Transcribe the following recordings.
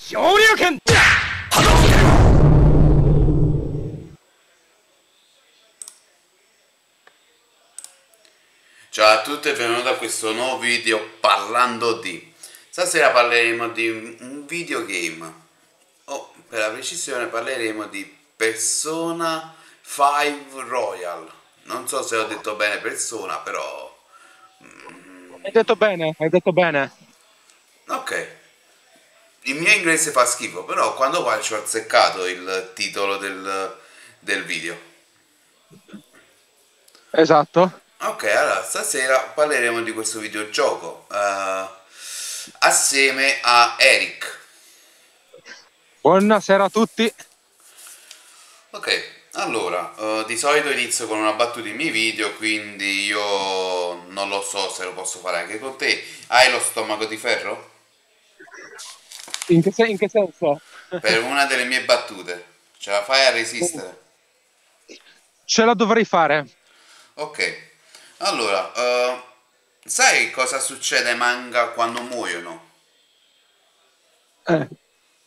Shoryuken! Ciao a tutti e benvenuti a questo nuovo video parlando di... Stasera parleremo di un videogame, o per la precisione parleremo di Persona 5 Royal. Non so se ho detto bene Persona, però... Hai detto bene, hai detto bene. Ok, il mio inglese fa schifo, però quando faccio ho azzeccato il titolo del video. Esatto. Ok, allora stasera parleremo di questo videogioco assieme a Eric. Buonasera a tutti. Ok, allora, di solito inizio con una battuta in miei video, quindi io non lo so se lo posso fare anche con te. Hai lo stomaco di ferro? In che senso? Per una delle mie battute, ce la fai a resistere? Ce la dovrei fare. Ok, allora, sai cosa succede ai manga quando muoiono? Eh.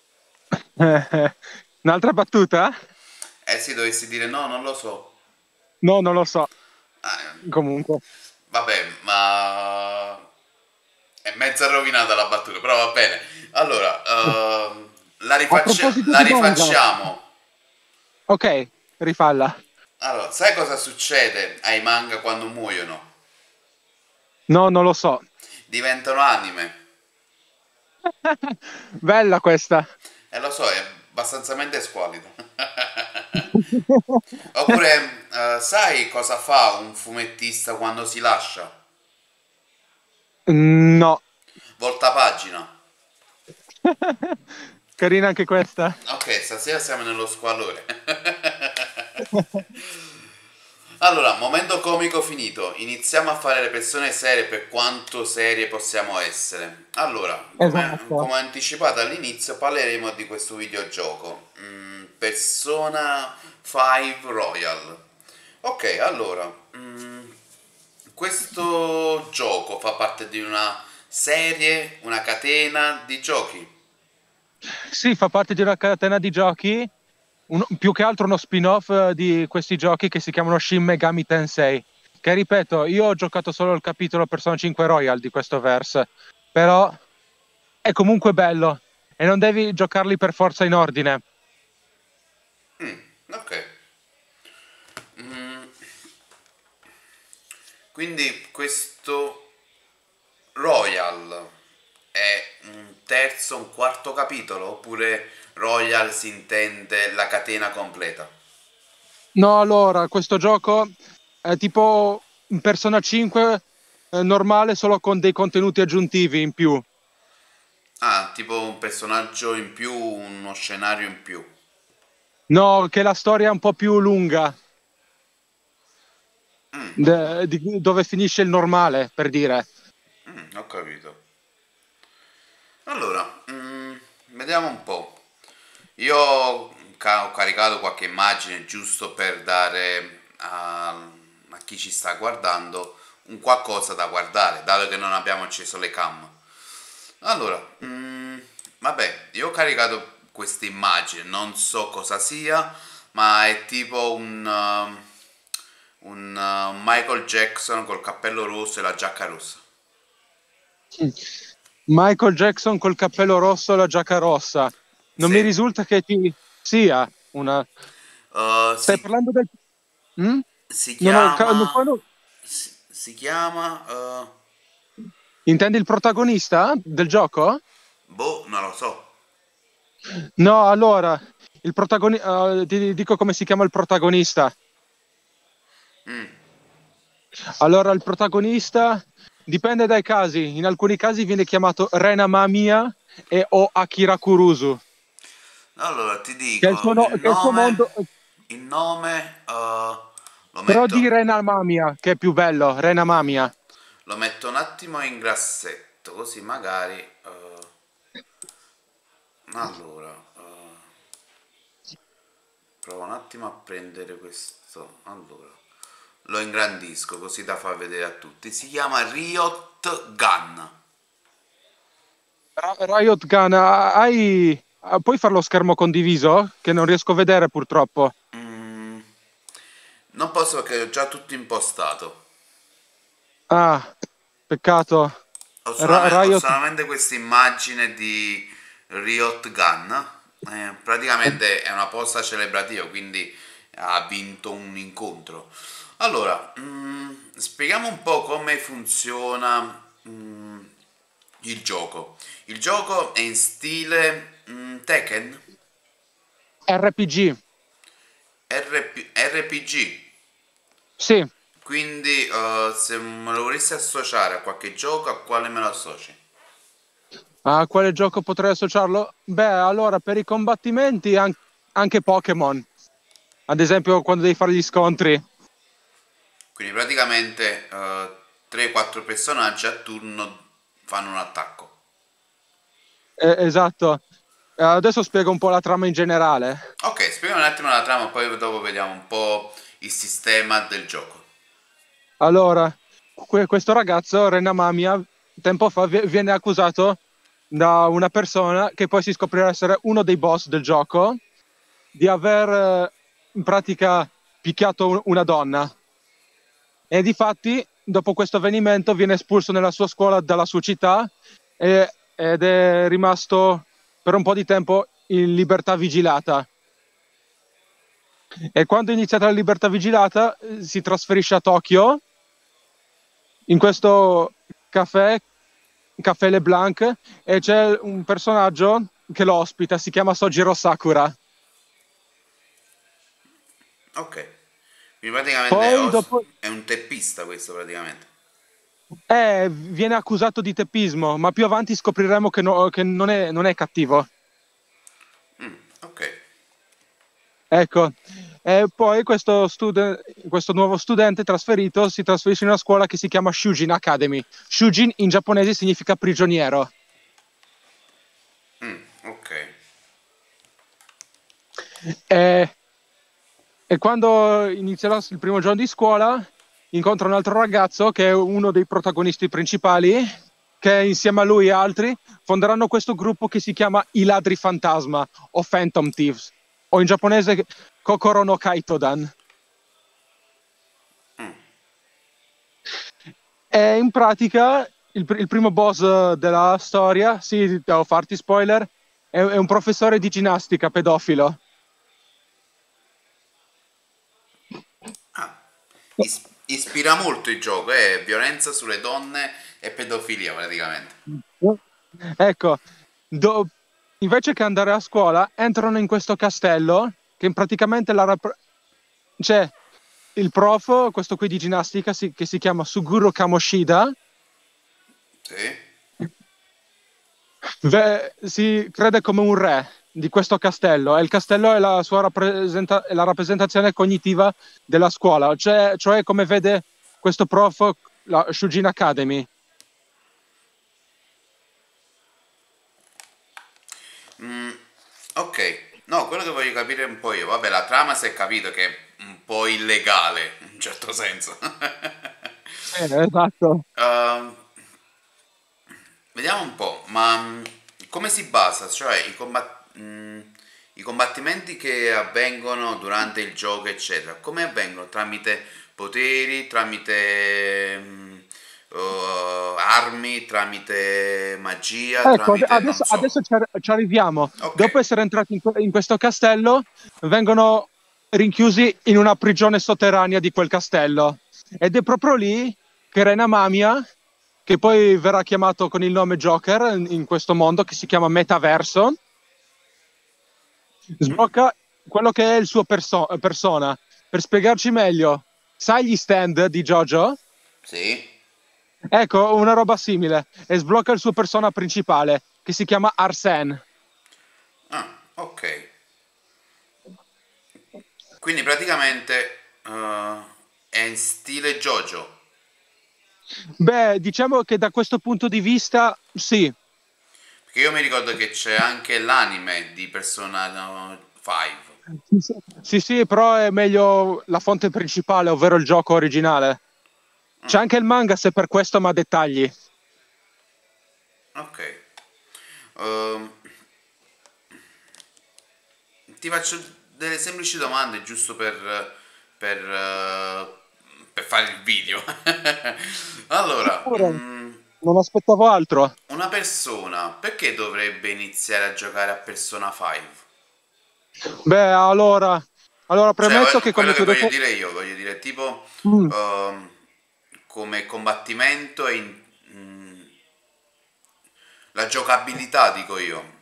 Un'altra battuta? Se dovessi dire no, non lo so. No, non lo so. Ah, Comunque. vabbè, ma è mezza rovinata la battuta, però va bene. Allora, A proposito la di manga. rifacciamo. Ok, rifalla. Allora, sai cosa succede ai manga quando muoiono? No, non lo so. Diventano anime. Bella questa. E lo so, è abbastanza squalida. Oppure, sai cosa fa un fumettista quando si lascia? No. Volta pagina. Carina anche questa. Ok, stasera siamo nello squallore. Allora, momento comico finito. Iniziamo a fare le persone serie per quanto serie possiamo essere. Allora, Esatto. come anticipato all'inizio, parleremo di questo videogioco. Persona 5 Royal. Ok, allora, questo gioco fa parte di una serie, una catena di giochi. Sì, fa parte di una catena di giochi, più che altro uno spin-off di questi giochi che si chiamano Shin Megami Tensei. Che ripeto, io ho giocato solo il capitolo Persona 5 Royal di questo verse, però è comunque bello e non devi giocarli per forza in ordine. Ok. Mm, quindi questo Royal è un terzo, un quarto capitolo oppure Royal si intende la catena completa? No, allora, questo gioco è tipo un Persona 5 normale, solo con dei contenuti aggiuntivi in più. Ah, tipo un personaggio in più, uno scenario in più. No, che la storia è un po' più lunga, dove finisce il normale, per dire. Ho capito. Allora, vediamo un po'. Io ho caricato qualche immagine giusto per dare a chi ci sta guardando un qualcosa da guardare, dato che non abbiamo acceso le cam. Allora, vabbè, io ho caricato questa immagine, non so cosa sia, ma è tipo un Michael Jackson col cappello rosso e la giacca rossa. Michael Jackson col cappello rosso e la giacca rossa. Non mi Sì, risulta che ci sia una. uh, Stai si, parlando del. Mm? si Non ho. chiama, si chiama, Intendi il protagonista del gioco? boh, non lo so. No, allora, il protagonista. Ti dico come si chiama il protagonista. Allora, il protagonista dipende dai casi. In alcuni casi viene chiamato Rena Mamiya e o Akira Kurusu, Allora ti che è il dico che è il suo mondo. il nome lo Però di metto, Rena Mamiya, che è più bello, Rena Mamiya. lo metto un attimo in grassetto, così magari. Allora, provo un attimo a prendere questo. Allora, lo ingrandisco così da far vedere a tutti. Si chiama Riot Gun. Riot Gun, hai. Puoi fare lo schermo condiviso? Che non riesco a vedere purtroppo. Mm, non posso perché ho già tutto impostato. Ah, peccato. Ho Riot. solamente questa immagine di Riot Gun. Praticamente è una posta celebrativa, quindi ha vinto un incontro. Allora, spieghiamo un po' come funziona il gioco. Il gioco è in stile Tekken, RPG. RPG. Sì. Quindi, se me lo volessi associare a qualche gioco, a quale me lo associ? A quale gioco potrei associarlo? Beh, allora per i combattimenti anche Pokémon. Ad esempio quando devi fare gli scontri. Quindi praticamente 3-4 personaggi a turno fanno un attacco. Esatto. Adesso spiego un po' la trama in generale. Ok, spieghiamo un attimo la trama, poi dopo vediamo un po' il sistema del gioco. Allora, questo ragazzo, Rena Mamiya, tempo fa viene accusato da una persona che poi si scoprirà essere uno dei boss del gioco di aver in pratica picchiato una donna. E difatti, dopo questo avvenimento, viene espulso nella sua scuola dalla sua città ed è rimasto per un po' di tempo in libertà vigilata. E quando è iniziata la libertà vigilata, si trasferisce a Tokyo in questo caffè, Caffè LeBlanc, e c'è un personaggio che lo ospita, si chiama Sojiro Sakura. Ok, quindi praticamente Poi dopo è un teppista questo praticamente. viene accusato di teppismo, ma più avanti scopriremo che non è cattivo. Ok. Ecco, e poi questo nuovo studente trasferito si trasferisce in una scuola che si chiama Shujin Academy. Shujin in giapponese significa prigioniero. Ok. E, e quando inizierà il primo giorno di scuola, incontra un altro ragazzo che è uno dei protagonisti principali, che insieme a lui e altri fonderanno questo gruppo che si chiama I Ladri Fantasma o Phantom Thieves, o in giapponese Kokoro no Kaitodan. E in pratica il primo boss della storia, sì, devo farti spoiler, è un professore di ginnastica pedofilo. Ah, ispira molto il gioco, è violenza sulle donne e pedofilia praticamente. Ecco, do- invece che andare a scuola, entrano in questo castello che praticamente c'è il prof, questo qui di ginnastica, che si chiama Suguro Kamoshida. Sì. Si crede come un re di questo castello e il castello è la sua è la rappresentazione cognitiva della scuola, cioè come vede questo prof, la Shujin Academy. Ok, no, quello che voglio capire un po' io, vabbè, la trama si è capito che è un po' illegale, in un certo senso. Esatto. Ehm, Vediamo un po', ma come si basa? Cioè i combattimenti che avvengono durante il gioco, eccetera, come avvengono? Tramite poteri, tramite armi, tramite magia, Ecco, tramite non adesso so. ci arriviamo. Ok. Dopo essere entrati in questo castello, vengono rinchiusi in una prigione sotterranea di quel castello. Ed è proprio lì che Rena Mamiya, che poi verrà chiamato con il nome Joker in questo mondo che si chiama Metaverso, sblocca quello che è il suo persona. Per spiegarci meglio, sai gli stand di JoJo? Sì. Ecco, una roba simile. E sblocca il suo persona principale, che si chiama Arsène. Ah, ok. Quindi praticamente è in stile JoJo. Beh, diciamo che da questo punto di vista, sì. Perché io mi ricordo che c'è anche l'anime di Persona 5. Sì, sì, però è meglio la fonte principale, ovvero il gioco originale. C'è anche il manga se per questo, ma dettagli. Ok. Ehm, ti faccio delle semplici domande giusto per, eh, per fare il video. Allora, Sicuro, non aspettavo altro. una persona perché dovrebbe iniziare a giocare a Persona 5? Beh, allora Cioè, premetto che quello come che ti ho voglio detto... dire io, voglio dire tipo Mm. ehm, come combattimento e la giocabilità, dico io,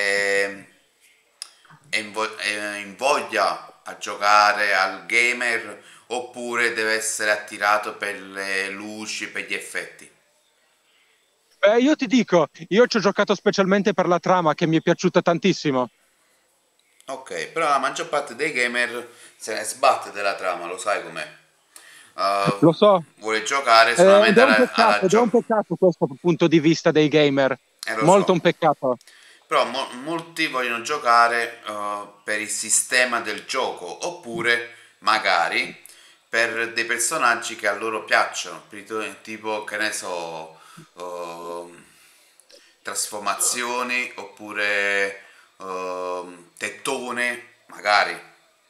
è in voglia a giocare al gamer oppure deve essere attirato per le luci, per gli effetti. Io ti dico, io ci ho giocato specialmente per la trama che mi è piaciuta tantissimo. Ok, però la maggior parte dei gamer se ne sbatte della trama, lo sai com'è. Lo so, Vuole giocare ed solamente è un alla peccato, ed è un gioco. peccato questo punto di vista dei gamer. Lo Molto so. un peccato. Però molti vogliono giocare per il sistema del gioco oppure magari per dei personaggi che a loro piacciono, tipo che ne so, eh, trasformazioni oppure tettone, magari.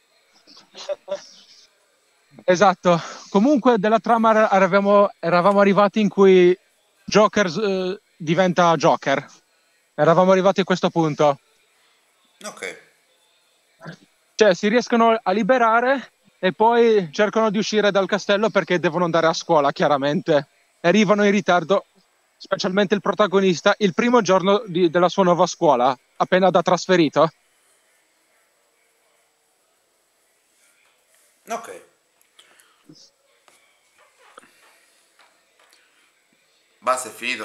Esatto. Comunque della trama eravamo arrivati in cui Joker diventa Joker. Eravamo arrivati a questo punto. Ok, Cioè, si riescono a liberare e poi cercano di uscire dal castello perché devono andare a scuola, chiaramente. Arrivano in ritardo, specialmente il protagonista, il primo giorno della sua nuova scuola, appena da trasferito. ok. Basta, è finito.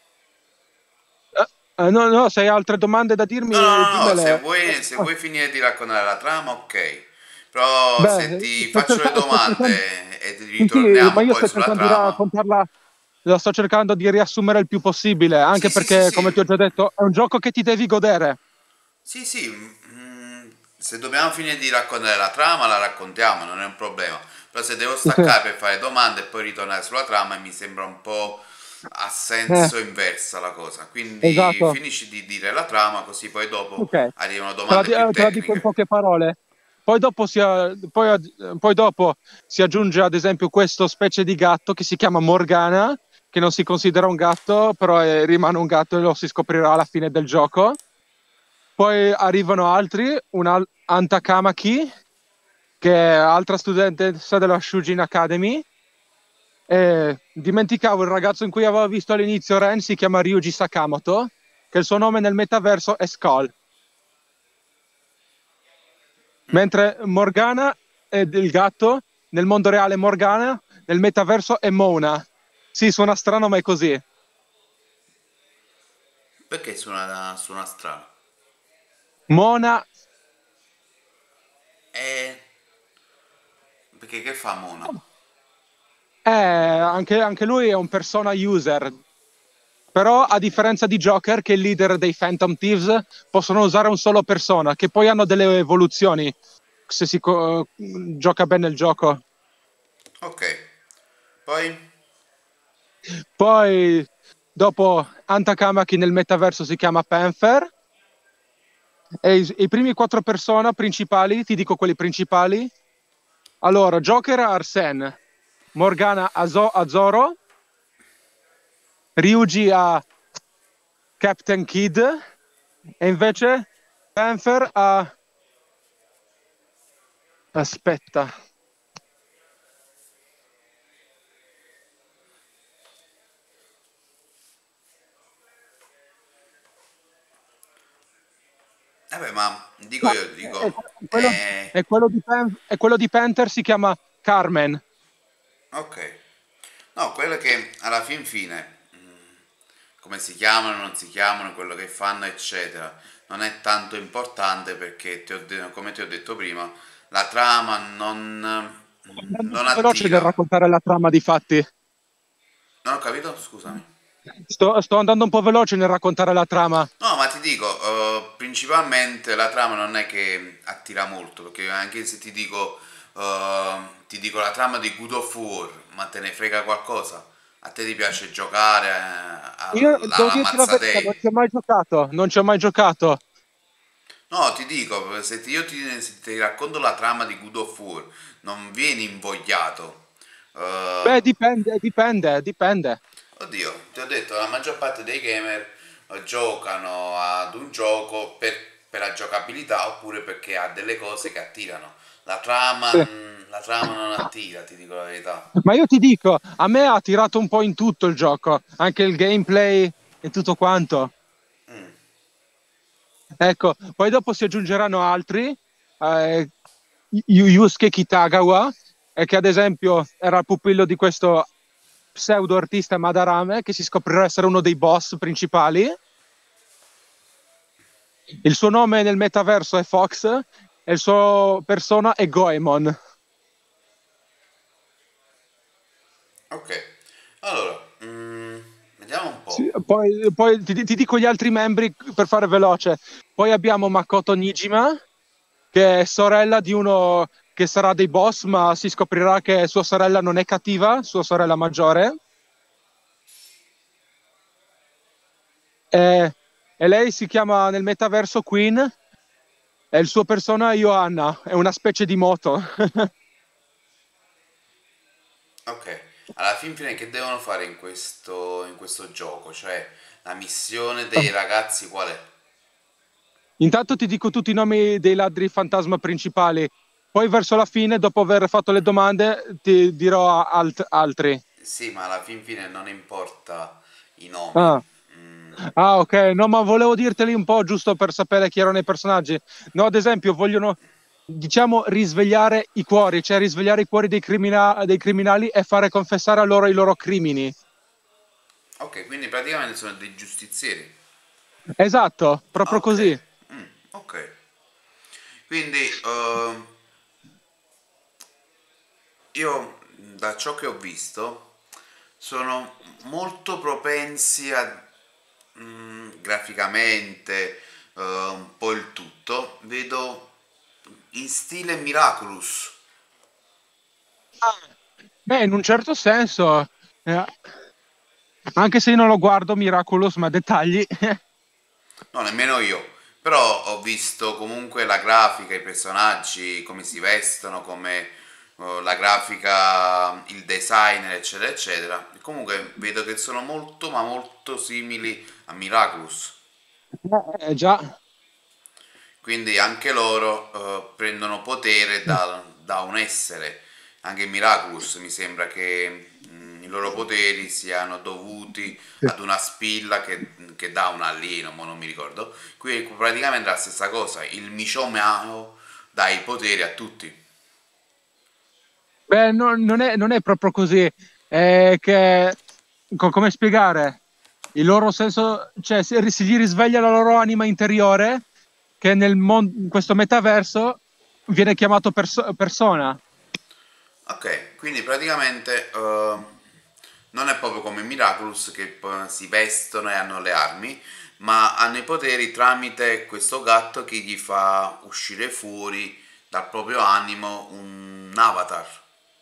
No, no, se hai altre domande da No, no, dirmi, no, no, dimmele. se vuoi finire di raccontare la trama, ok. Però se Beh, ti faccio le sto cercando... domande e Sì, sì, ma ritorniamo io poi sto sulla cercando di trama, raccontarla, la sto cercando di riassumere il più possibile, sì, anche sì, sì, perché, come ti ho sì, già detto, è un gioco che ti devi godere. sì, sì, se dobbiamo finire di raccontare la trama la raccontiamo, non è un problema. Però se devo staccare per fare domande e poi ritornare sulla trama mi sembra un po' a Eh, senso inversa la cosa. Quindi esatto. finisci di dire la trama così poi dopo Ok, arrivano domande più te la dico in tecniche. poche parole. Poi dopo si aggiunge ad esempio questo specie di gatto che si chiama Morgana, che non si considera un gatto, però rimane un gatto e lo si scoprirà alla fine del gioco. Poi arrivano altri, Anta Kamaki, che è altra studentessa della Shujin Academy. E dimenticavo il ragazzo in cui avevo visto all'inizio Ren, si chiama Ryuji Sakamoto, che il suo nome nel metaverso è Skull. Mentre Morgana è il gatto, nel mondo reale Morgana, nel metaverso è Mona. Sì, suona strano, ma è così. Perché suona strano? Mona E perché che fa Mona? anche lui è un persona user, però a differenza di Joker, che è il leader dei Phantom Thieves, possono usare un solo persona, che poi hanno delle evoluzioni se gioca bene il gioco. Ok, poi? Poi, dopo Antakamaki nel metaverso si chiama Panther. E i primi quattro persona principali, ti dico quelli principali. Allora, Joker a Arsène, Morgana a Zoro, Ryuji a Captain Kid e invece Panther a... Aspetta. Vabbè, ma dico No, io, è, dico, quello, è quello di Panther si chiama Carmen. ok. No, quello che alla fin fine, come si chiamano, non si chiamano, quello che fanno, eccetera, non è tanto importante perché, come ti ho detto prima, la trama Andando un non po' veloce nel attira. raccontare la trama di fatti. Non ho capito? Scusami. Sto andando un po' veloce nel raccontare la trama. No, ma ti dico, principalmente la trama non è che attira molto, perché anche se ti dico la trama di God of War, ma te ne frega qualcosa? A te ti piace giocare Io devo alla dirti la verità, non mazzatei? ci ho mai giocato, non ci ho mai giocato. No, ti dico, se ti racconto la trama di God of War, non vieni invogliato. Beh, Eh, dipende. oddio, ti ho detto, la maggior parte dei gamer giocano ad un gioco per la giocabilità oppure perché ha delle cose che attirano. Sì. La trama non attira, ti dico la verità. Ma io ti dico, a me ha tirato un po' in tutto il gioco, anche il gameplay e tutto quanto. Ecco, poi dopo si aggiungeranno altri, Yusuke Kitagawa, che ad esempio era il pupillo di questo pseudo artista Madarame, che si scoprirà essere uno dei boss principali. Il suo nome nel metaverso è Fox e il suo persona è Goemon. Ok, allora, vediamo un Sì, po'. poi ti dico gli altri membri per fare veloce. Poi abbiamo Makoto Nijima, che è sorella di uno che sarà dei boss, ma si scoprirà che sua sorella non è cattiva, sua sorella maggiore. E, e lei si chiama nel metaverso Queen e il suo persona è Johanna, è una specie di moto. Ok, alla fin fine che devono fare in questo gioco? Cioè, la missione dei ragazzi qual è? Intanto ti dico tutti i nomi dei ladri fantasma principali, poi verso la fine, dopo aver fatto le domande, ti dirò altri. Sì, ma alla fin fine non importa i nomi. Ah. Ah, ok, no, ma volevo dirteli un po' giusto per sapere chi erano i personaggi. No, ad esempio, vogliono, diciamo, risvegliare i cuori, cioè risvegliare i cuori dei criminali e fare confessare a loro i loro crimini. Ok, quindi praticamente sono dei giustizieri. Esatto, proprio Ok, così. ok. Quindi io da ciò che ho visto sono molto propensi a graficamente un po' il tutto. Vedo in stile Miraculous. Beh, in un certo senso, eh, anche se io non lo guardo Miraculous, ma dettagli. No, nemmeno io. Però ho visto comunque la grafica, i personaggi, come si vestono, come la grafica, il designer, eccetera, eccetera. E comunque vedo che sono molto, ma molto simili a Miraculous. Già. Quindi anche loro prendono potere da un essere. Anche Miraculous mi sembra che i loro poteri siano dovuti ad una spilla che dà un alieno, ma non mi ricordo. Qui è praticamente la stessa cosa. Il Michio Mao dà i poteri a tutti. Beh, non è proprio così. È che, come spiegare? Il loro senso, cioè, si gli risveglia la loro anima interiore, che in questo metaverso viene chiamato persona. Ok, quindi praticamente non è proprio come Miraculous che si vestono e hanno le armi, ma hanno i poteri tramite questo gatto che gli fa uscire fuori dal proprio animo un avatar.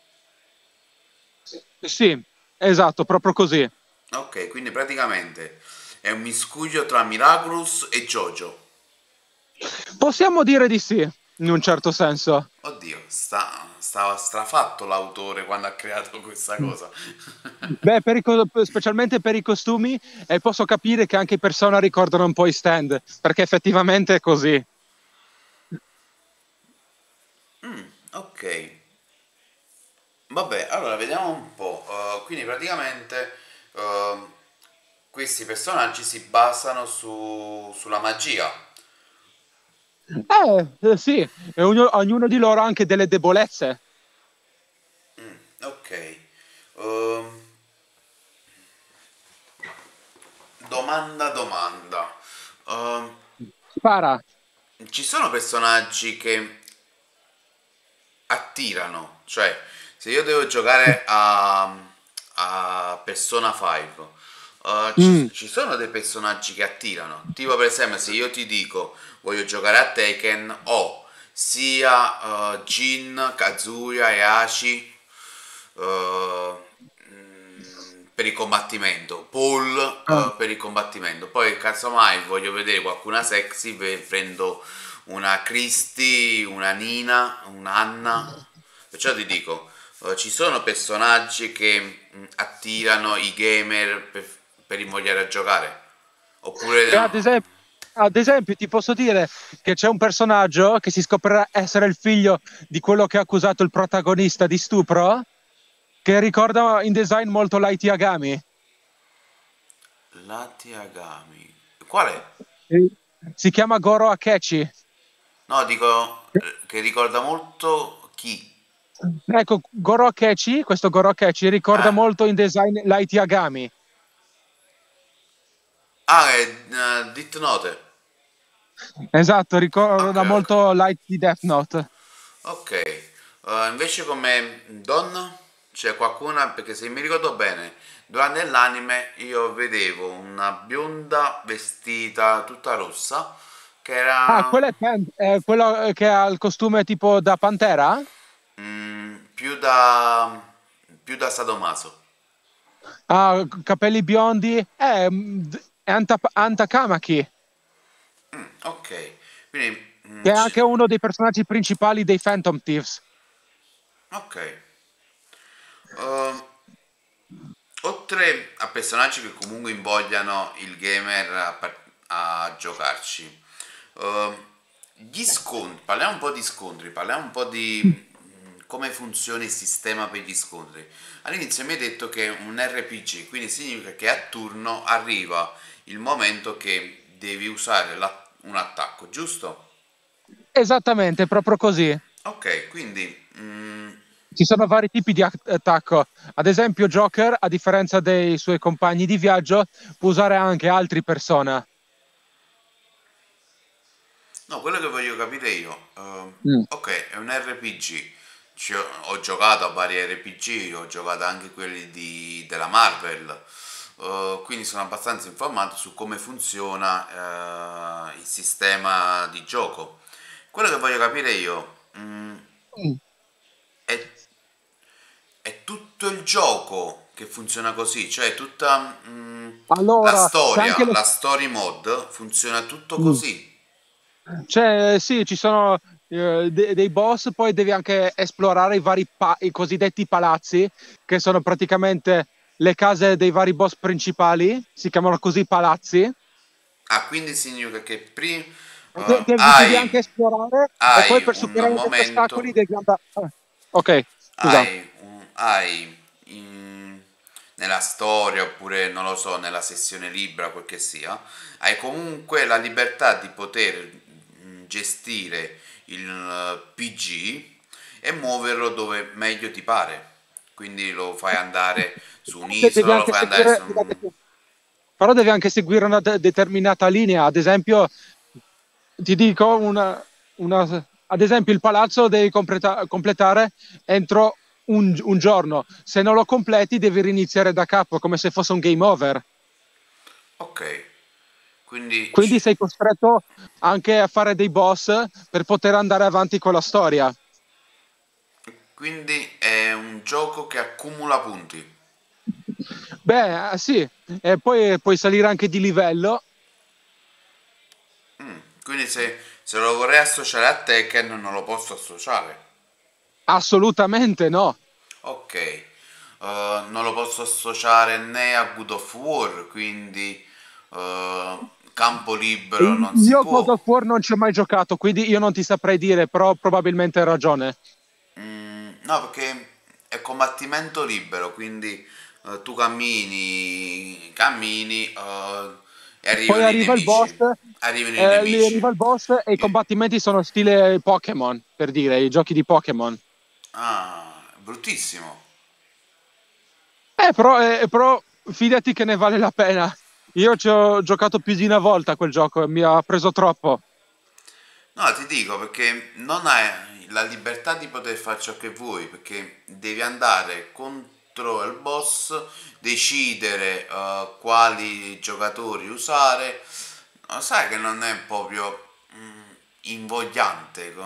Sì, esatto, proprio così. Ok, quindi praticamente è un miscuglio tra Miraculous e Jojo. Possiamo dire di sì, in un certo senso. Oddio, stava strafatto l'autore quando ha creato questa cosa. Beh, specialmente per i costumi, e posso capire che anche i persona ricordano un po' i stand, perché effettivamente è così. Ok, vabbè, allora vediamo un po'. Quindi praticamente questi personaggi si basano sulla magia. Sì, e ognuno di loro ha anche delle debolezze. Ok. Ehm, domanda. Ehm, Spara. ci sono personaggi che attirano, cioè se io devo giocare a Persona 5, Mm. ci sono dei personaggi che attirano, tipo per esempio se io ti dico voglio giocare a Tekken ho sia Jin, Kazuya e Ashi per il combattimento, Paul Ah. per il combattimento, poi casomai voglio vedere qualcuna sexy, prendo una Christie, una Nina, un'Anna. Perciò ti dico, ci sono personaggi che attirano i gamer per invogliare a giocare. Oppure E no. ad esempio, ti posso dire che c'è un personaggio che si scoprirà essere il figlio di quello che ha accusato il protagonista di stupro, che ricorda in design molto Light Yagami. Lati Agami. Quale? Eh, Si chiama Goro Akechi. No, dico che ricorda molto chi? Ecco, Goro Akechi, questo Goro Akechi ricorda Eh. molto in design Light Yagami. Ah, è Dit Note. Esatto, Ok, ricorda ok. molto Light di Death Note. Ok. Invece come donna c'è qualcuna, perché se mi ricordo bene, durante l'anime io vedevo una bionda vestita tutta rossa che Ah, era quello è quello che ha il costume tipo da Pantera? più da Sadomaso. Ha capelli biondi? È Anta Kamaki, Ok, quindi che è anche uno dei personaggi principali dei Phantom Thieves. ok. Uh, Oltre a personaggi che comunque invogliano il gamer a giocarci, gli scontri, parliamo un po' di scontri, parliamo un po' di come funziona il sistema per gli scontri. All'inizio mi hai detto che è un RPG, quindi significa che a turno arriva il momento che devi usare un attacco, giusto? Esattamente, proprio così. Ok, quindi Ci sono vari tipi di attacco. Ad esempio, Joker, a differenza dei suoi compagni di viaggio, può usare anche altri persona. no, quello che voglio capire io, Mm. ok, è un RPG. Ho giocato a vari RPG, ho giocato anche quelli della Marvel, quindi sono abbastanza informato su come funziona il sistema di gioco. Quello che voglio capire io, Mm. è, è tutto il gioco che funziona così, cioè tutta Allora, c'è anche la story mode funziona tutto Mm. così. Sì, ci sono dei boss, poi devi anche esplorare i cosiddetti palazzi, che sono praticamente le case dei vari boss principali, si chiamano così palazzi. Ah, quindi significa che prima Devi anche esplorare e poi hai per un superare degli momento, ostacoli devi andare. Ok, scusa. hai nella storia oppure non lo so, nella sessione libera, quel che sia, hai comunque la libertà di poter gestire il PG e muoverlo dove meglio ti pare. Quindi lo fai andare su Devi un'isola, lo anche fai andare su però devi anche seguire una determinata linea. Ad esempio, ti dico ad esempio, il palazzo devi completare entro un giorno. Se non lo completi, devi riniziare da capo, come se fosse un game over. Ok, quindi Quindi sei costretto anche a fare dei boss per poter andare avanti con la storia. quindi è un gioco che accumula punti. Beh, sì, e poi puoi salire anche di livello. Quindi se lo vorrei associare a Tekken non lo posso associare. Assolutamente no. Ok, non lo posso associare né a God of War, quindi campo libero non si Io God può. of War non ci ho mai giocato, quindi io non ti saprei dire, però probabilmente hai ragione. No, perché è combattimento libero, quindi tu cammini, cammini e Poi arrivano i arriva il boss, nemici. Arrivano i lì nemici. arriva il boss e i combattimenti sono stile Pokémon, per dire, i giochi di Pokémon. Ah, bruttissimo. Però fidati che ne vale la pena. Io ci ho giocato più di una volta a quel gioco e mi ha preso troppo. No, ti dico perché non hai la libertà di poter fare ciò che vuoi, perché devi andare contro il boss, decidere quali giocatori usare. No, sai che non è proprio invogliante,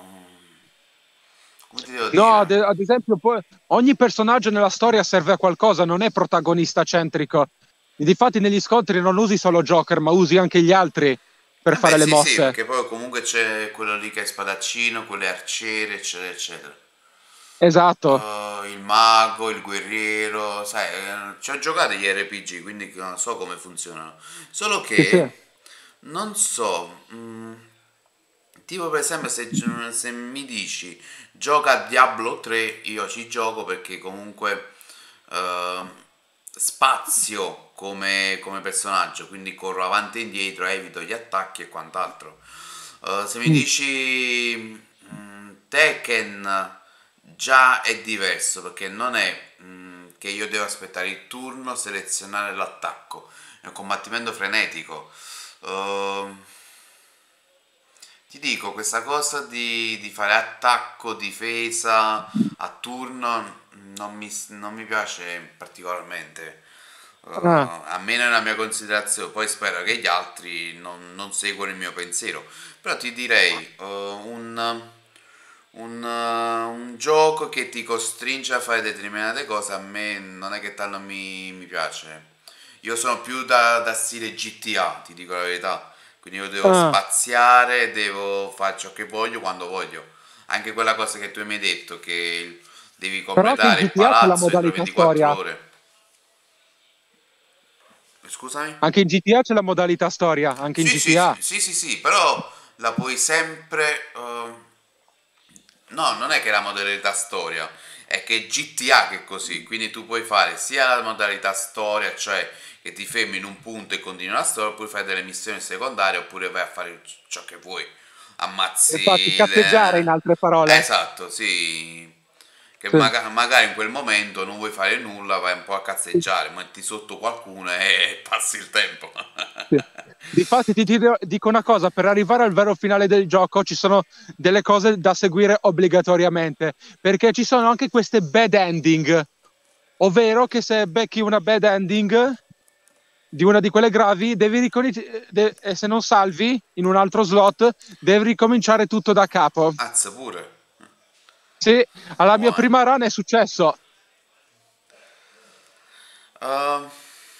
come ti devo No, dire? ad esempio, poi, ogni personaggio nella storia serve a qualcosa, non è protagonista centrico. Difatti negli scontri non usi solo Joker, ma usi anche gli altri per Eh beh, fare le sì, sì, mosse. perché poi comunque c'è quello lì che è spadaccino, quello è arciere, eccetera, eccetera. Esatto. Il mago, il guerriero, sai, ci ho giocato gli RPG, quindi non so come funzionano. Solo Sì, sì. che non so, tipo per esempio se mi dici gioca a Diablo 3, io ci gioco perché comunque eh, spazio come personaggio, quindi corro avanti e indietro, evito gli attacchi e quant'altro. Se mi Mm. dici Tekken già è diverso perché non è che io devo aspettare il turno, selezionare l'attacco, è un combattimento frenetico. Ehm, Ti dico, questa cosa di fare attacco, difesa a turno non mi piace particolarmente. Ah, Almeno è una mia considerazione, poi spero che gli altri non seguano il mio pensiero. Però ti direi un gioco che ti costringe a fare determinate cose, a me non è che tal non mi piace. Io sono più da stile GTA, ti dico la verità. Quindi io devo ah. spaziare, devo fare ciò che voglio quando voglio. Anche quella cosa che tu mi hai detto, che devi Però anche in completare il GTA c'è la palazzo entro modalità 24 storia. ore. Scusami? Anche in GTA c'è la modalità storia, anche in Sì, sì, sì, GTA. sì, sì, sì, però la puoi sempre... no, non è che la modalità storia, è che GTA che è così, quindi tu puoi fare sia la modalità storia, cioè che ti fermi in un punto e continui la storia, oppure fai delle missioni secondarie, oppure vai a fare ciò che vuoi. Infatti, Ammazzi... cazzeggiare in altre parole. Esatto, sì. Che Sì. magari in quel momento non vuoi fare nulla, vai un po' a cazzeggiare, metti sotto qualcuno e passi il tempo. Sì. Difatti dico una cosa, per arrivare al vero finale del gioco ci sono delle cose da seguire obbligatoriamente, perché ci sono anche queste bad ending, ovvero che se becchi una bad ending di una di quelle gravi, e se non salvi in un altro slot, devi ricominciare tutto da capo. Azza pure. Sì, alla mia Buono. prima run è successo. Uh,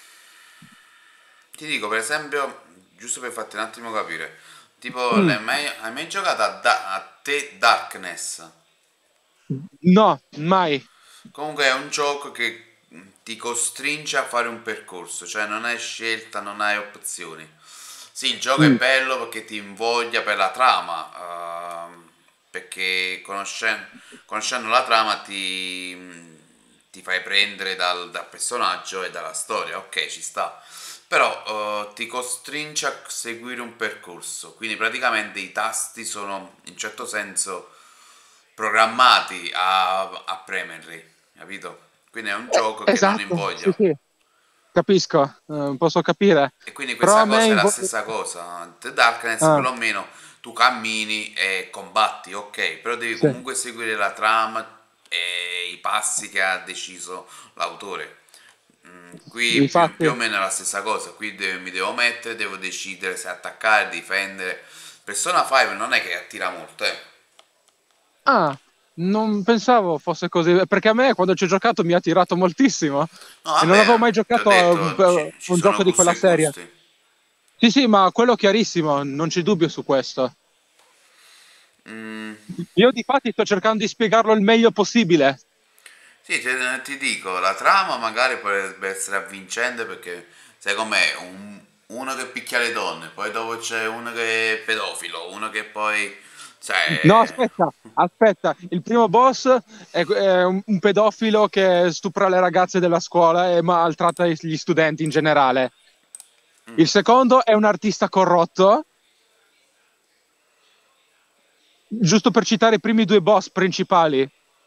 Ti dico, per esempio, giusto per farti un attimo capire, tipo, Mm. hai mai giocato a The Darkness? No, mai. Comunque è un gioco che ti costringe a fare un percorso, cioè non hai scelta, non hai opzioni. Sì, il gioco è Mm. bello perché ti invoglia per la trama, perché conoscendo la trama ti fai prendere dal personaggio e dalla storia, ok, ci sta. Però ti costringe a seguire un percorso, quindi praticamente i tasti sono in certo senso programmati a premerli, capito? Quindi è un gioco che non Esatto, sì, invoglia. sì, capisco, posso capire. E quindi Però questa a me cosa è la stessa cosa. The Darkness ah, perlomeno tu cammini e combatti, ok, però devi sì, comunque seguire la trama e i passi che ha deciso l'autore. Qui più o infatti. meno è la stessa cosa, qui mi devo mettere, devo decidere se attaccare, difendere. Persona 5 non è che attira molto, eh. Ah, non pensavo fosse così, perché a me quando ci ho giocato mi ha tirato moltissimo No, e non avevo vabbè, mai ti ho giocato a detto, ci un sono gioco di gusti quella e serie. gusti. Sì, sì, ma quello chiarissimo, non c'è dubbio su questo. Mm, Io di fatti sto cercando di spiegarlo il meglio possibile. sì, ti dico, la trama magari potrebbe essere avvincente perché, sai com'è, uno che picchia le donne, poi dopo c'è uno che è pedofilo, uno che poi, No, cioè, aspetta, aspetta. Il primo boss è un pedofilo che stupra le ragazze della scuola e maltratta gli studenti in generale. Il secondo è un artista corrotto, giusto per citare i primi due boss principali.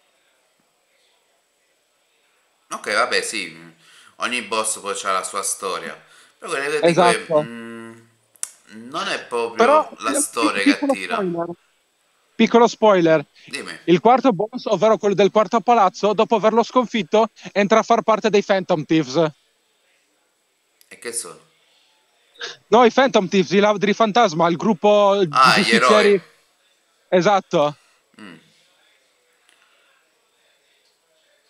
ok, vabbè, sì, ogni boss poi ha la sua storia, però quello che dico è, Esatto. non è Però, proprio la storia che piccolo attira. spoiler. Piccolo spoiler. Dimmi, Il quarto boss, ovvero quello del quarto palazzo, dopo averlo sconfitto, entra a far parte dei Phantom Thieves. e che sono? No, i Phantom Thieves, i ladri fantasma, il gruppo di Ah, gli eroi. giustizieri. Esatto.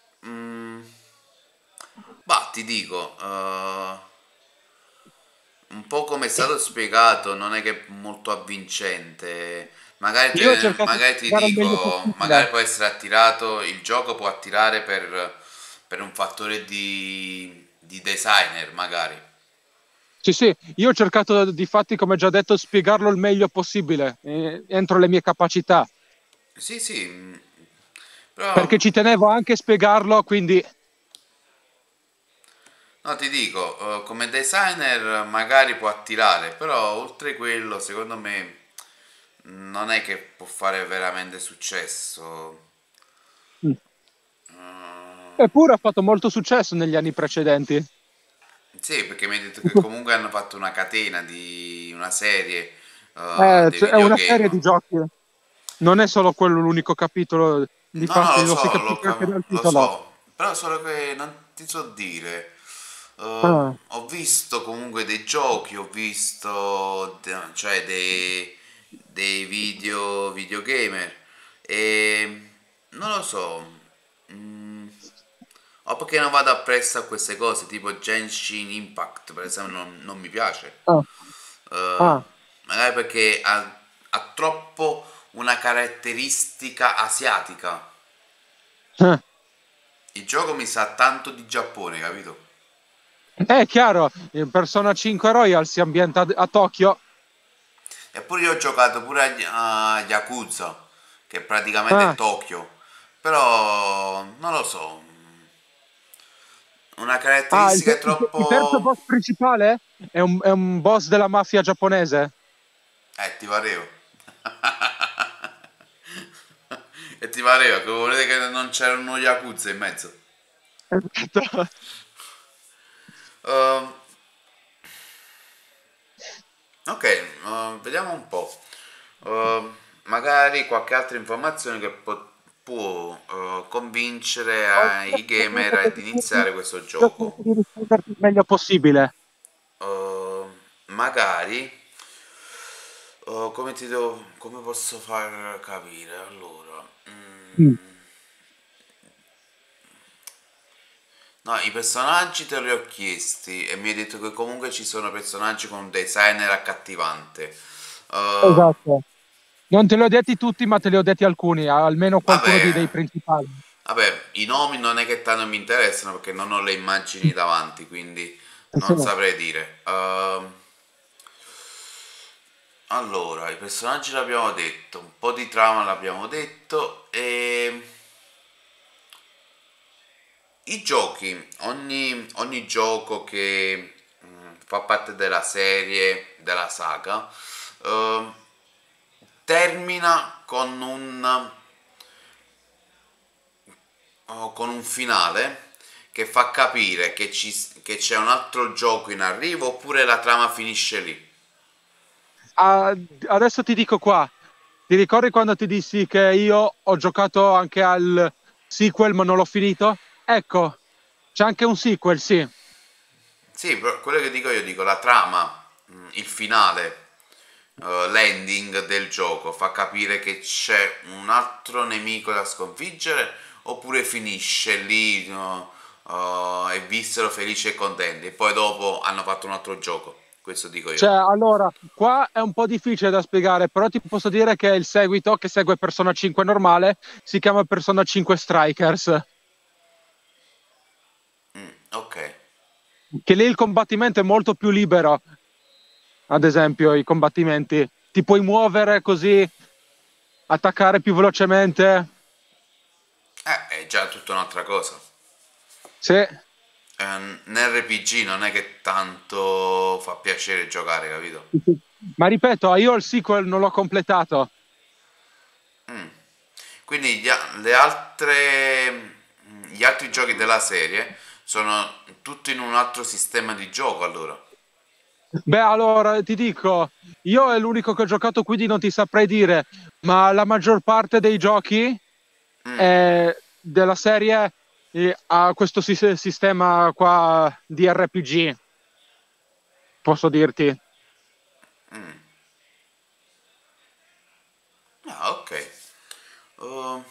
Bah, ti dico, un po' come è stato spiegato, non è che è molto avvincente. Magari, Io ho cercato di magari ti spiegare il meglio dico, magari possibile. può essere attirato, il gioco può attirare per un fattore di designer, magari. Sì, sì, io ho cercato di fatti, come già detto, spiegarlo il meglio possibile, entro le mie capacità, Sì, sì, però perché ci tenevo anche a spiegarlo, quindi no, ti dico, come designer magari può attirare, però oltre quello, secondo me, non è che può fare veramente successo. mm. Eppure ha fatto molto successo negli anni precedenti. Sì, perché mi hai detto che comunque hanno fatto una catena di una serie dei Cioè, è una serie videogame. di giochi, non è solo quello l'unico capitolo, No, no, difatti lo si capisce anche dal lo titolo. so, però solo che non ti so dire. Ah, Ho visto comunque dei giochi, ho visto cioè dei videogamer e non lo so. mm, o perché non vado appresso a queste cose, tipo Genshin Impact, per esempio, non mi piace. ah, Eh, ah. magari perché ha troppo una caratteristica asiatica. Il gioco mi sa tanto di Giappone, capito? È chiaro, in Persona 5 Royal si ambienta a Tokyo. Eppure io ho giocato pure a Yakuza, che praticamente è Ah, Tokyo. Però non lo so, una ah, caratteristica il terzo troppo. boss principale è un boss della mafia giapponese. Ti pareva. E ti pareva che volete che non c'era uno Yakuza in mezzo. Esatto. Ehm, ok, vediamo un po'. Magari qualche altra informazione che può convincere i gamer ad iniziare questo Io cerco gioco. di risponderti il meglio possibile. Magari, come posso far capire? Allora, Mm. no, i personaggi te li ho chiesti e mi hai detto che comunque ci sono personaggi con un designer accattivante. Uh, Esatto. Non te li ho detti tutti, ma te li ho detti alcuni, almeno qualcuno vabbè, dei principali. vabbè, i nomi non è che tanto mi interessano perché non ho le immagini davanti, quindi Sì. non saprei dire. Allora, i personaggi l'abbiamo detto, un po' di trama l'abbiamo detto e i giochi, ogni gioco che fa parte della serie, della saga, eh, termina con un finale che fa capire che c'è un altro gioco in arrivo oppure la trama finisce lì. Ah, adesso ti dico qua, ti ricordi quando ti dissi che io ho giocato anche al sequel ma non l'ho finito? Ecco, c'è anche un sequel, sì. Sì, però quello che dico io dico la trama, il finale, l'ending del gioco fa capire che c'è un altro nemico da sconfiggere oppure finisce lì e vissero felici e contenti e poi dopo hanno fatto un altro gioco. Questo dico Cioè, io. allora, qua è un po' difficile da spiegare, però ti posso dire che il seguito, che segue Persona 5 normale, si chiama Persona 5 Strikers, Ok. che lì il combattimento è molto più libero, ad esempio, i combattimenti. Ti puoi muovere così, attaccare più velocemente. È già tutta un'altra cosa. Sì. Nell'RPG non è che tanto fa piacere giocare, capito? Ma ripeto, io il sequel non l'ho completato. Quindi le altre, gli altri giochi della serie sono tutti in un altro sistema di gioco allora. Beh, allora ti dico, io è l'unico che ho giocato, quindi non ti saprei dire, ma la maggior parte dei giochi della serie ha questo sistema qua di RPG, posso dirti. Ah, ok. Uh,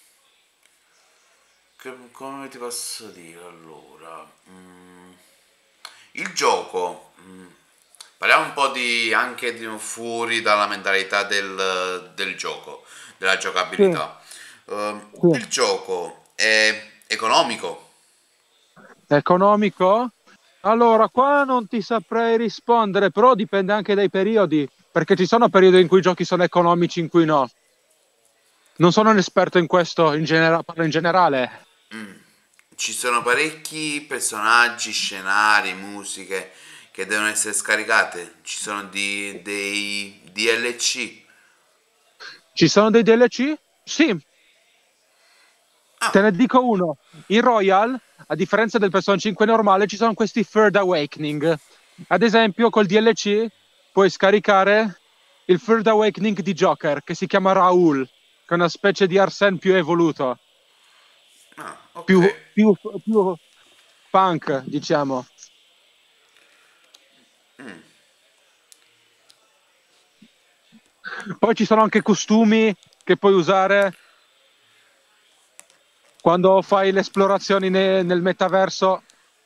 come ti posso dire allora? Il gioco Parliamo un po' anche di fuori dalla mentalità del gioco, della Sì, giocabilità. sì. Il gioco è economico? Economico? Allora, qua non ti saprei rispondere, però dipende anche dai periodi, perché ci sono periodi in cui i giochi sono economici, in cui no. Non sono un esperto in questo, parlo in generale. Ci sono parecchi personaggi, scenari, musiche che devono essere scaricate. Ci sono dei DLC. Ci sono dei DLC? Sì, te Ah, ne dico uno. In Royal, a differenza del Persona 5 normale, ci sono questi Third Awakening. Ad esempio, col DLC puoi scaricare il Third Awakening di Joker, che si chiama Raoul, che è una specie di Arsène più evoluto, ok. più punk, diciamo. Poi ci sono anche costumi che puoi usare quando fai le esplorazioni nel metaverso.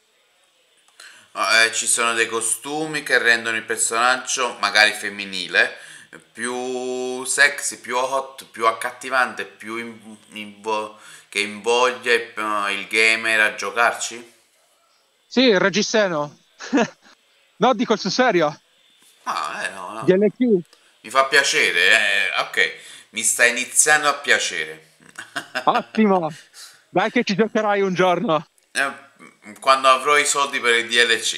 Ci sono dei costumi che rendono il personaggio, magari femminile, più sexy, più hot, più accattivante, che invoglia il gamer a giocarci? Sì, il reggiseno. No, dico sul serio. No, no. DLC. Mi fa piacere, ok, mi sta iniziando a piacere. Ottimo. Dai che ci giocherai un giorno. Quando avrò i soldi per il DLC.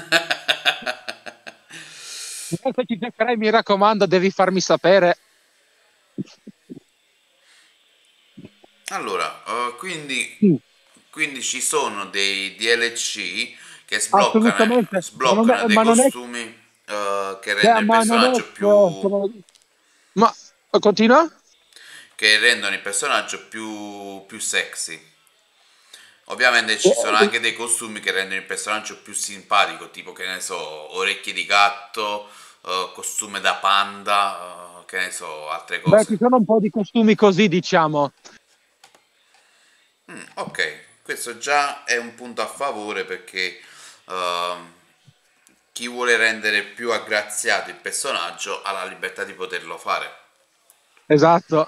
Se ci giocherai, mi raccomando, devi farmi sapere. Allora, Sì, quindi ci sono dei DLC che assolutamente. sbloccano dei Ma non è, costumi che rendono il ma non è, personaggio più, ma continua? che rendono il personaggio più sexy. Ovviamente ci sono anche dei costumi che rendono il personaggio più simpatico, tipo che ne so, orecchie di gatto, costume da panda, che ne so, altre Beh, ci cose. sono un po' di costumi così, diciamo. Ok, questo già è un punto a favore perché ehm, chi vuole rendere più aggraziato il personaggio ha la libertà di poterlo fare. Esatto.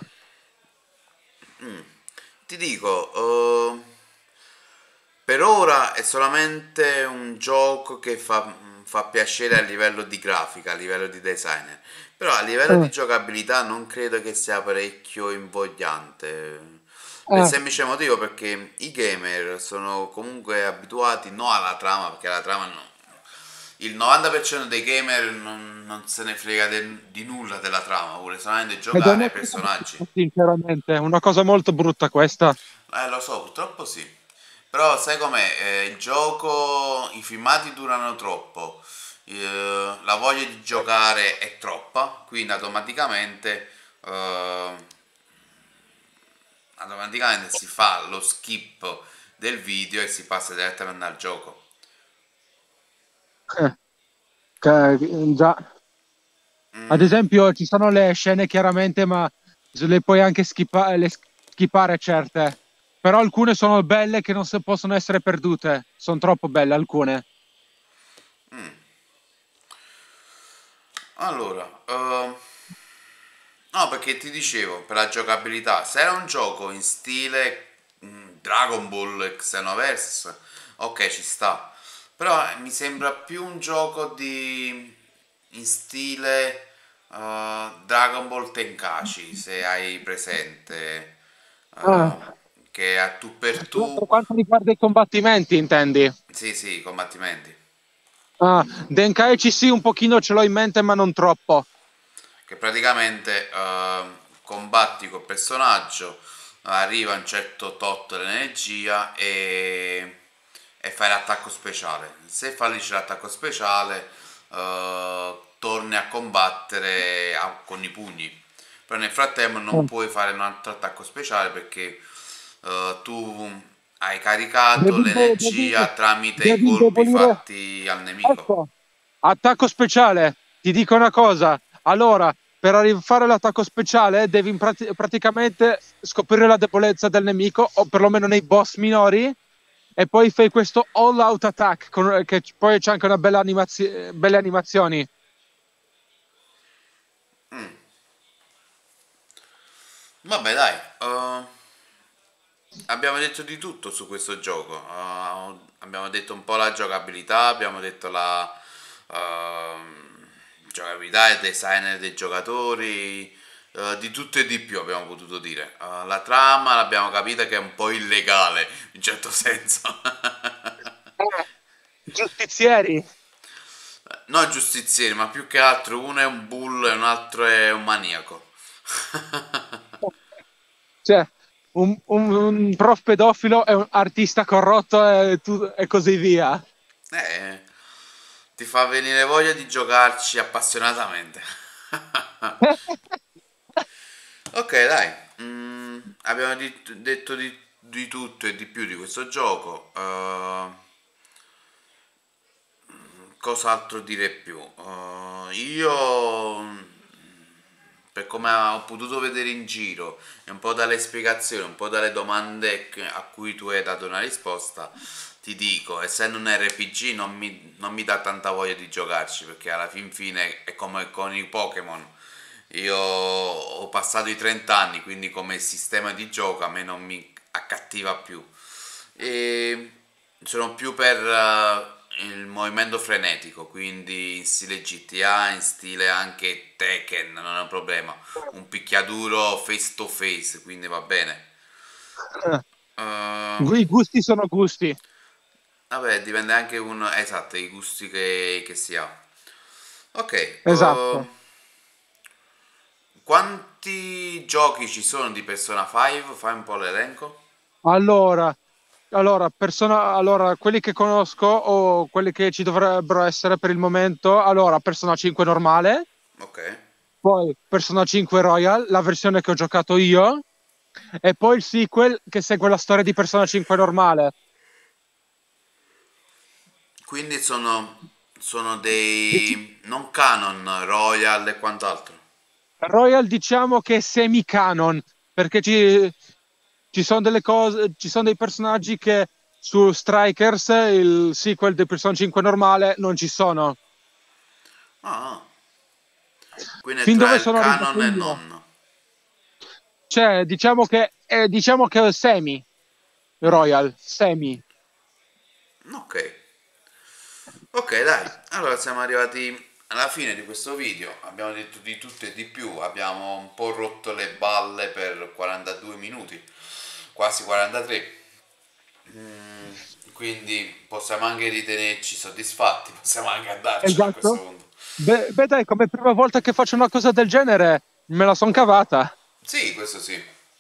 Ti dico, per ora è solamente un gioco che fa piacere a livello di grafica, a livello di designer, però a livello di Eh, giocabilità non credo che sia parecchio invogliante. Per il eh. semplice motivo perché i gamer sono comunque abituati non alla trama, perché la trama no. Il 90% dei gamer non se ne frega di nulla della trama, vuole solamente Ed è giocare una ai cosa personaggi. brutta, sinceramente, una cosa molto brutta questa. Lo so, purtroppo sì. Però sai com'è? Il gioco, i filmati durano troppo, la voglia di giocare è troppa, quindi automaticamente si fa lo skip del video e si passa direttamente al gioco. Eh, già. Ad esempio, ci sono le scene chiaramente, ma le puoi anche skippare certe. Però alcune sono belle che non si possono essere perdute. Sono troppo belle alcune. Allora, no, perché ti dicevo, per la giocabilità, se era un gioco in stile Dragon Ball Xenoverse, ok, ci sta. Però mi sembra più un gioco in stile Dragon Ball Tenkaichi, se hai presente, eh, Ah, che a tu per per tu, quanto riguarda i combattimenti, intendi? sì, sì, i combattimenti. Ah, Denkaichi sì, un pochino ce l'ho in mente, ma non troppo. Che praticamente combatti col personaggio, arriva un certo tot l'energia e fai l'attacco speciale. Se fallisce l'attacco speciale, torni a combattere con i pugni. Però nel frattempo non Ah, puoi fare un altro attacco speciale perché tu hai caricato devi, devi, l'energia tramite i devi colpi indebolire. fatti al nemico. Ecco, attacco speciale. Ti dico una cosa. Allora, per fare l'attacco speciale devi praticamente scoprire la debolezza del nemico, o perlomeno nei boss minori, e poi fai questo all out attack che poi c'è anche una belle animazioni. Vabbè, dai. Abbiamo detto di tutto su questo gioco. Abbiamo detto un po' la giocabilità, abbiamo detto la giocabilità e design dei giocatori, di tutto e di più abbiamo potuto dire. La trama l'abbiamo capita che è un po' illegale, in certo senso. Giustizieri. Non giustizieri, ma più che altro uno è un bullo e un altro è un maniaco. Cioè, un prof pedofilo è un artista corrotto e così via. Eh, ti fa venire voglia di giocarci appassionatamente. Ok, dai. Abbiamo detto di tutto e di più di questo gioco. Cos'altro dire più? Io, per come ho potuto vedere in giro, e un po' dalle spiegazioni, un po' dalle domande a cui tu hai dato una risposta, ti dico, essendo un RPG non mi dà tanta voglia di giocarci, perché alla fin fine è come con i Pokémon. Io ho passato i 30 anni, quindi come sistema di gioco a me non mi accattiva più. E sono più per il movimento frenetico, quindi in stile GTA, in stile anche Tekken, non è un problema. Un picchiaduro face to face, quindi va bene. Uh, I gusti sono gusti. Vabbè, dipende anche esatto, i gusti che si ha. Ok, Esatto. quanti giochi ci sono di Persona 5? Fai un po' l'elenco. Allora, allora, quelli che conosco o quelli che ci dovrebbero essere per il momento, allora, Persona 5 normale, Ok. poi Persona 5 Royal, la versione che ho giocato io, e poi il sequel che segue la storia di Persona 5 normale. Quindi sono dei non canon, Royal e quant'altro. Royal diciamo che è semi-canon, perché ci sono delle cose, ci sono dei personaggi che su Strikers, il sequel di Persona 5 normale, non ci sono. Ah, ah. Quindi è Fin tra dove il sono arrivato canon e io. non. Cioè, diciamo che è semi Royal, semi. Ok. Ok, dai. Allora siamo arrivati alla fine di questo video. Abbiamo detto di tutto e di più. Abbiamo un po' rotto le balle per 42 minuti, quasi 43. Quindi possiamo anche ritenerci soddisfatti, possiamo anche andarcene a questo Esatto. punto. Beh, dai, come prima volta che faccio una cosa del genere, me la son cavata. Sì, questo sì.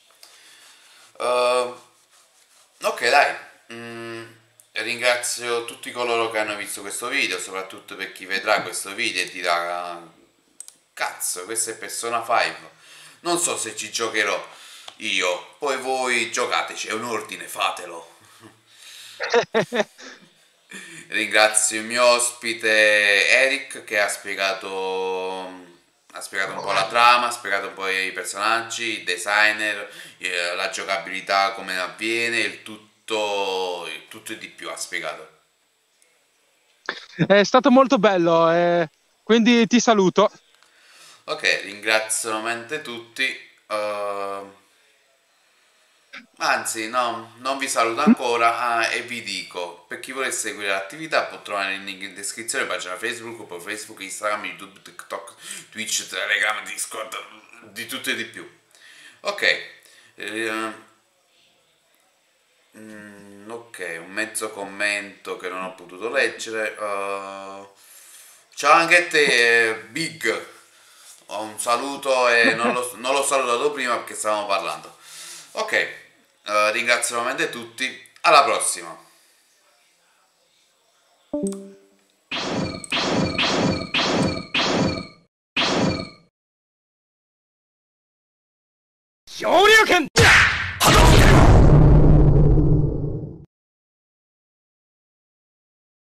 Uh, ok, dai. Ringrazio tutti coloro che hanno visto questo video, soprattutto per chi vedrà questo video e dirà: cazzo, questa è Persona 5. Non so se ci giocherò io, poi voi giocateci, è un ordine, fatelo. Ringrazio il mio ospite Eric che ha spiegato un po' la trama, ha spiegato un po' i personaggi, i designer, la giocabilità, come avviene, il tutto e di più ha spiegato. È stato molto bello, quindi ti saluto. Ok, ringrazio nuovamente tutti. Anzi, no, non vi saluto ancora e vi dico, per chi volesse seguire l'attività può trovare il link in descrizione, pagina Facebook, poi Facebook, Instagram, YouTube, TikTok, Twitch, Telegram, Discord, di tutto e di più. Ok, ok, un mezzo commento che non ho potuto leggere. Ciao anche a te, Big. Ho un saluto e non l'ho salutato prima perché stavamo parlando. Ok, ringrazio nuovamente tutti. Alla prossima. 昇竜拳